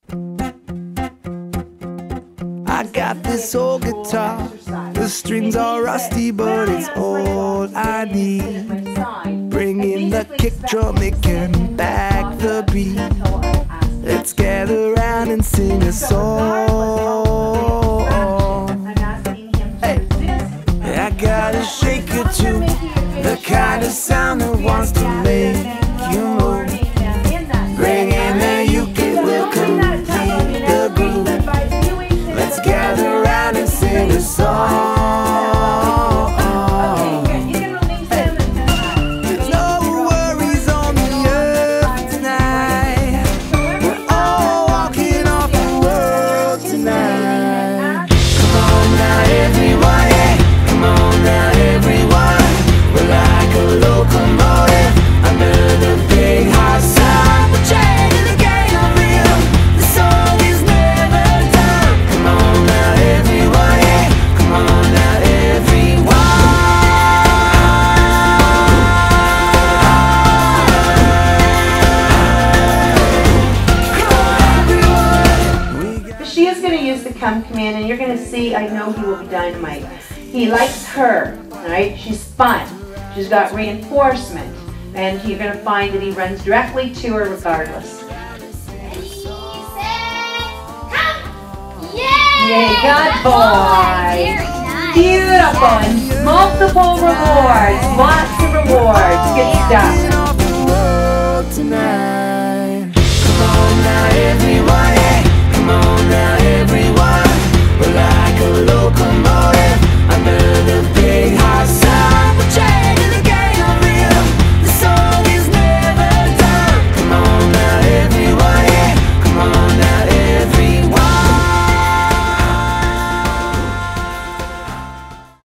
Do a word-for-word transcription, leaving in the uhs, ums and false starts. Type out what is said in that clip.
I got this old guitar, the strings are rusty, but it's all I need. Bring in the kick drum, it can back the beat. Let's gather round and sing a song. Hey, I got a shaker too, the kind of sound that wants to make you move. Bring in the uke, it will complete the groove. Let's gather round and sing a song. There's no worries on the earth tonight. We're all walking off the world tonight. Come on now everyone, yeah. Come on now everyone. We're like a locomotive under the big hot sun. We're changing the game of real. The song is never done. Come on now everyone, yeah. Come on now everyone. She is going to use the come command, and you're going to see, I know he will be dynamite. He likes her, right? She's fun. She's got reinforcement, and you're going to find that he runs directly to her regardless. Yay, good boy. Beautiful, and multiple rewards, lots of rewards. Good stuff.